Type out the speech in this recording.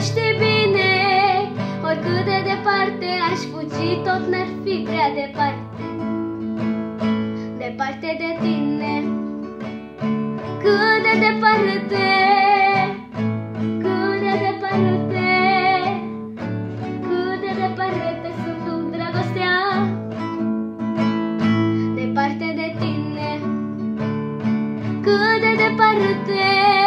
știi bine, oricât de departe aș fugi, tot n-ar fi prea departe, departe de tine. Cât de departe, cât de departe, cât de departe sunt tu, dragostea, departe de tine. Cât de departe.